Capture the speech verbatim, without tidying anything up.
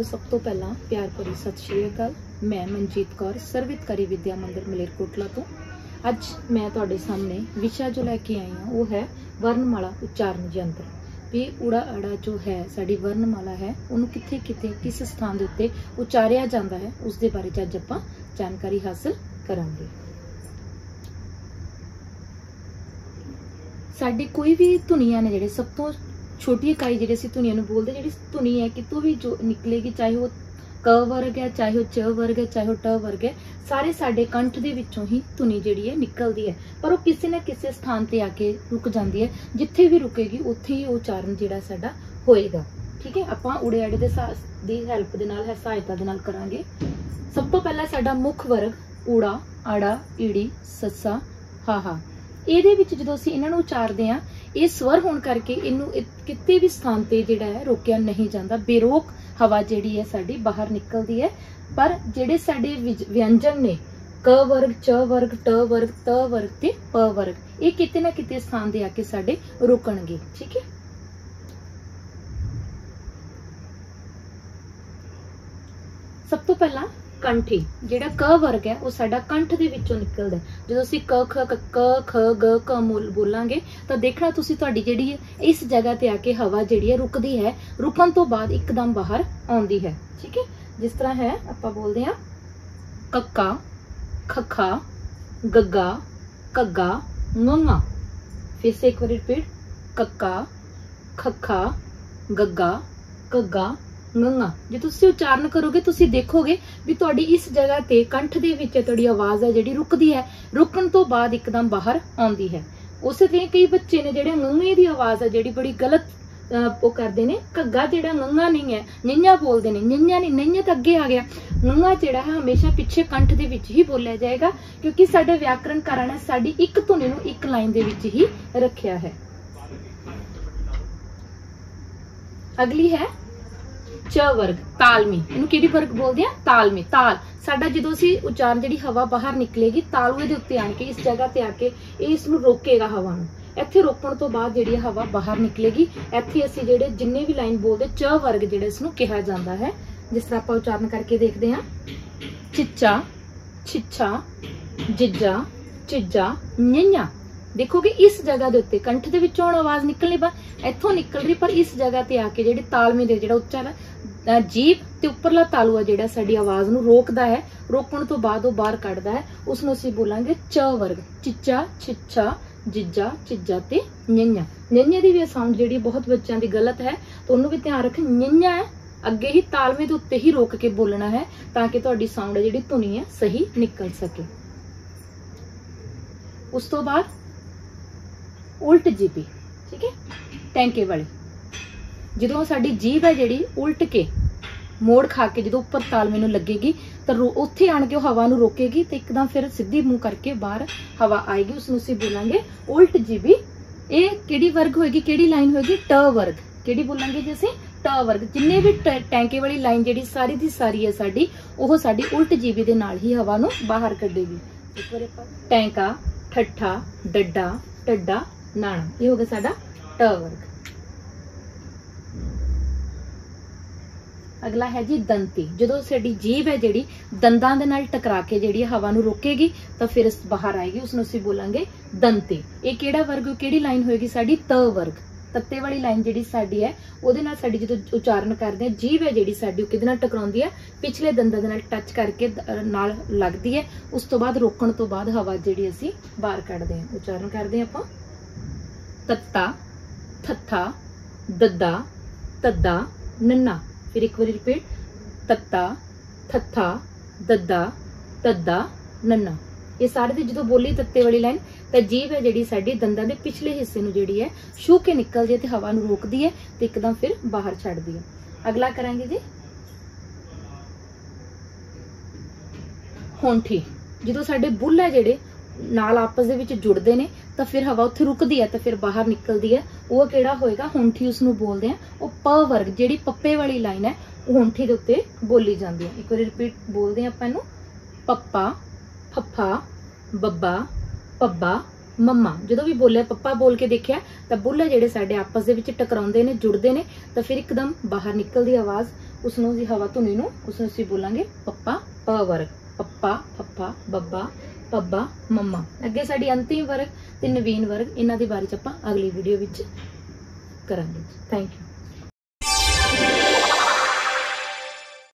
सब तो पहला प्यार भरी सत श्री अकाल। मैं मनजीत कौर सर्वहितकारी विद्या मंदिर मलेरकोटला तो अज मैं तुहाडे सामने विषय जो लैके आई हाँ वो है वर्णमाला उच्चारण यंत्र। भी उड़ा अड़ा जो है साडी वर्णमाला है उन्होंने कित्थे कित्थे किस स्थान के उत्ते उच्चारिया जाता है उसके बारे च अज आपां जानकारी हासिल करांगे। साडी कोई भी धुनियां ने जिहड़े सब तो छोटी इकाई जिहड़ी असीं धुनियां नूं बोलदे, जिहड़ी धुनी है कितों भी जो निकलेगी, चाहे वो क वर्ग है, चाहे वो च वर्ग है, चाहे वो ट वर्ग है, सारे साडे कंठ दे विचों ही धुनी जिहड़ी है निकलदी है। पर वो किसी न किसी स्थान ते आके रुक जाती है, जिथे भी रुकेगी उत्थे ही उच्चारण जिहड़ा साडा होएगा। ठीक है, आपां उड़े आड़े दे दी हेल्प दे नाल है सहायता दे नाल करांगे। सब तो पहला साडा मुख वर्ग ऊड़ा आड़ा ईड़ी ससा हाहा। ਇਹਦੇ ਵਿੱਚ ਜਦੋਂ ਅਸੀਂ ਇਹਨਾਂ ਨੂੰ ਉਚਾਰਦੇ ਆ ਇਹ ਸਵਰ ਹੋਣ ਕਰਕੇ ਇਹਨੂੰ ਕਿਤੇ ਵੀ ਸਥਾਨ ਤੇ ਜਿਹੜਾ ਹੈ ਰੋਕਿਆ ਨਹੀਂ ਜਾਂਦਾ, ਬੇਰੋਕ ਹਵਾ ਜਿਹੜੀ ਹੈ ਸਾਡੀ ਬਾਹਰ ਨਿਕਲਦੀ ਹੈ। ਪਰ ਜਿਹੜੇ ਸਾਡੇ ਵਿਅੰਜਨ ਨੇ ਕ ਵਰਗ ਚ ਵਰਗ ਟ ਵਰਗ ਤ ਵਰਗ ਤੇ ਪ ਵਰਗ ਇਹ ਕਿਤੇ ਨਾ ਕਿਤੇ ਸਥਾਨ ਦੇ ਆ ਕੇ ਸਾਡੇ ਰੁਕਣਗੇ। ਠੀਕ ਹੈ, ਸਭ ਤੋਂ ਪਹਿਲਾਂ कंठी जिहड़ा क वर्ग है वो साडा कंठ दे विचों निकलदा है। जदों असीं क ख क ख ग क बोलांगे तो देखना तुसीं तुहाडी जिहड़ी है इस जगह ते आके हवा जिहड़ी है रुकदी है, रुकण तो बाद एकदम बाहर आउंदी है। ठीक है, जिस तरह है आपां बोलदे हां कक्का खखा गग्गा कग्गा ngंगा। फिर से एक बार रिपीट कक्का खखा गग्गा कग्गा ngंगा। जो तुसी उच्चारण करोगे तुसी देखोगे भी तुहाडी इस जगह ते कंठ दे विच तुहाडी आवाज है जिहड़ी रुकदी है, रुकण तो बाद एकदम बाहर आउंदी है। उस तरह कई बच्चे ने जिहड़े ngंगे दी आवाज है जिहड़ी बड़ी गलत वो करदे ने। घग्गा जिहड़ा ngंगा नहीं है, निन्या बोलदे ने, निन्या नहीं, निन्या तो अगे आ गया। ngंगा जिहड़ा है हमेशा पिछे कंठ दे विच ही बोलिया जाएगा, क्योंकि साडे व्याकरण कारण है साडी एक धुनी नूं एक लाइन दे विच ही रखिया है। अगली है च वर्ग तालमी। इनू किहड़ी वर्ग बोलते हैं? तालमी। ताल साडा जदों असीं उच्चारण जिहड़ी हवा बाहर निकलेगी तालूए दे उत्ते आके इस जगह ते आके इस नूं रोकेगा हवा नूं। इत्थे रोकण तो बाद जिहड़ी हवा बाहर निकलेगी इत्थे असीं जिहड़े जिन्ने भी लाइन बोलदे च वर्ग जिहड़ा इस नूं कहा जांदा है। जिस तरह आपां उच्चारण करके देखदे हां चिच्चा छिच्छा जिज्जा चिज्जा ञञा। देखोगे इस जगह के उत्ते कंठ दे विचों आवाज निकलनी बा इत्थों निकल रही, पर इस जगह ते आके जिहड़े तालमे दे जिहड़ा उच्चारण जीभ ते उपरला तालुआ जिहड़ा साडी आवाज नूं रोकदा है, रोकण तो बाद वो बाहर कढदा है, उसनूं असीं बोलांगे च वर्ग चिच्चा छिच्छा जिज्जा चिज्जा ते ञञा। ञञे दी भी साउंड जिहड़ी बहुत बच्चों दी गलत है, तो उन्होंने भी ध्यान रखें ञञा है अगे ही तालमे दे उत्ते ही रोक के बोलना है ताकि तुहाडी साउंड है जिहड़ी धुनी है सही निकल सके। उस तो बाद उल्ट जीपी। ठीक है, टैंके वाली जो साडी जीभ है जिहड़ी उल्ट के मोड़ खा के जो उपर तालमे नूं लगेगी तो उत्थे आण के हवा नूं रोकेगी तो एकदम फिर सीधी मुंह करके बाहर हवा आएगी, उसनूं असीं बोलांगे उल्ट जीबी। ये किहड़ी वर्ग होएगी, किहड़ी लाइन होएगी? ट वर्ग। किहड़ी बोलांगे जी असीं? ट वर्ग। जिन्ने भी टैंके वाली लाइन जिहड़ी सारी दी सारी है साडी ओह साडी उल्ट जीबी दे नाल ही हवा नूं बाहर कढेगी। एक बार टैंका ठट्ठा डड्डा टड्डा नाना, ये हो गया साडा ट वर्ग। अगला है जी दंती। जो साडी जीभ है जिहड़ी दंदां दे नाल टकरा के जिहड़ी हवा नूं रोकेगी तो फिर बाहर आएगी, उसनूं असीं बोलांगे दंती। ये किहड़ा वर्ग किहड़ी लाइन होएगी साडी? त वर्ग। तत्ते वाली लाइन जिहड़ी साडी है उहदे नाल साडी जदों उच्चारण करदे हां जीभ है जिहड़ी साडी ओह किहदे नाल टकराउंदी है? पिछले दंदां दे नाल टच करके नाल लगदी है, उस तो बाद रोकण तो बाद हवा जिहड़ी असीं बाहर कढदे हां। उच्चारण करदे हां आपां तत्ता थत्था दद्दा तद्दा नन्ना। फिर एक बार रिपीट तत्ता थत्था दद्दा तद्दा नन्ना। ये सारे जो बोली तत्ते वाली लाइन तो जीभ है जिहड़ी साडी दंदां दे पिछले हिस्से नूं जिहड़ी है छू के निकलदी है ते हवा नूं रोकदी है ते एकदम फिर बाहर छड्डदी है। अगला करांगे जी होंठी। जो साडे बुੱਲ है जिहड़े नाल आपस दे विच जुड़दे ने तो फिर हवा उत्थे रुकदी है तो फिर बाहर निकलदी है, वो किहड़ा होएगा? होंठी उसनूं बोलदे हैं। वो प वर्ग जिहड़ी पप्पे वाली लाइन है वो होंठी दे उत्ते बोली जाती है। एक बार रिपीट बोलदे हैं आपां इहनूं पप्पा फप्फा बब्बा पब्बा मम्मा। जो भी बोलिया पप्पा बोल के देखिया तो बुੱਲ जिहड़े साडे आपस दे विच टकराउंदे ने जुड़दे ने तो फिर एकदम बाहर निकलदी आवाज़ उसनों ਅਸੀਂ हवा धुनी ਨੂੰ उसनों ਅਸੀਂ बोलांगे पप्पा प वर्ग पप्पा पप्पा बब्बा पब्बा मम्मा। अगे साडी अंतिम वर्ग ते नवीन वर्ग इन्हां दे बारे च आपां अगली वीडियो विच करांगे। Thank you.